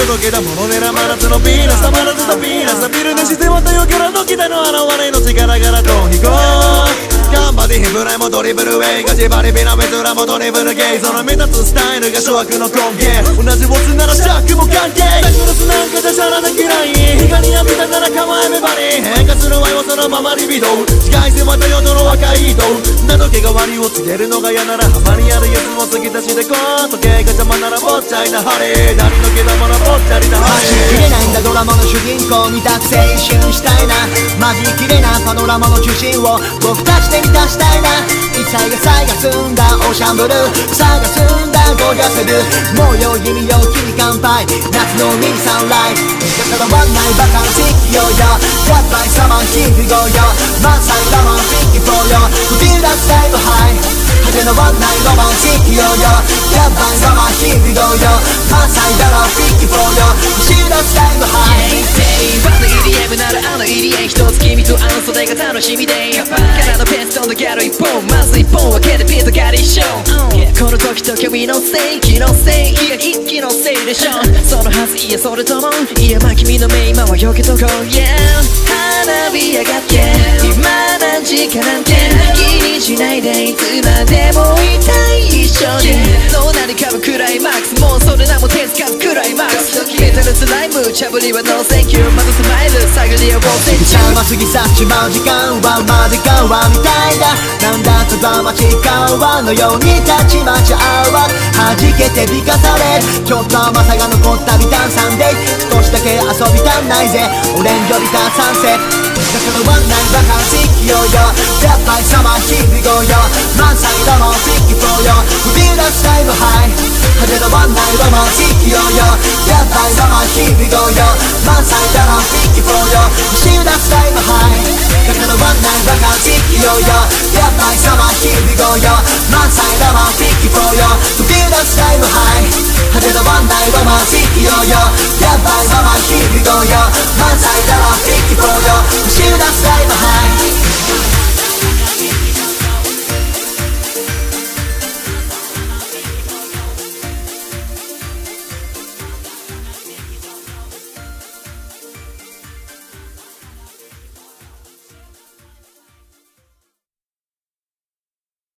届けたものねら真夏のピーナスたまらずのピーナスビルで自然は太陽からの北の現れの力からと飛行頑張ってヒブライもドリブルウェイガチバリビナメズラもドリブルゲイその目立つスタイルが諸悪の根源同じボスならシャックも関係ダクロスなんかじゃシャラで嫌い光や見たなら構えめばり変化するワイはそのままリビド紫外線は太陽との若い糸など毛変わりを告げるのが嫌なら浜にあるやつも継ぎ足しでこう時計が邪魔ならぼっちゃいなハリー誰の毛玉のぼっちゃりなハリー待ちきれないんだドラマの主人公にだけ青春したいなマジきれないパノラマの中心を僕たちで満たしたいな一切が才が澄んだオーシャンブルーさが澄んだゴージャスルもうよ君よ君乾杯夏のミニサンライズだからワンナイバカンスイよよやっぱりサマーヒービゴよ満載ロマンティックフォーよフィーラースタイルハイ派手なワンナイロマンティックよよやっぱりサマーヒービゴよ満載ロマンティックフォーよフィーラースタイルハイバの EDM ならあの EDM 一つ君とあの袖が楽しみでキャラのペンストンのギャル一本まず一本分けてピザガリッションこの時と君のせい気のせいいや一気のせいでしょそのはずいやそれともいやまあ君の目今はよけとこう Yeah 花火上がって今何時かなんて気にしないでいつまでもいたい一緒にどうなるかはクライマックスもうそれらも手つかずクライマックスメタルスライムチャブリはノーセンキューまたスマイル探りをボーセンチュー過ぎ去っちまう時間はまでかわみたいだなんだとが待ち川のようにたちまち合うわ弾けて美化されちょっと甘さが残ったビタンサンデー少しだけ遊びたんないぜオレンジよりたサンセだからワンナイバカンスイよよやっぱりサマーヒービゴよ満載ロマンティックフォーよフィーラースタイルハイ派手なワンナイロマンティックよよやっぱりサマーヒービゴよ満載ロマンティックフォーよフィーラースタイルハイだからワンナイバカンスイよよやっぱりサマーヒービゴよ満載ロマンティックフォーよフィーラースタイルハイ派手なワンナイロマンティックよよやっぱりサマーヒービゴよ満載ロマンティックフォーよフィーラースタイルハイ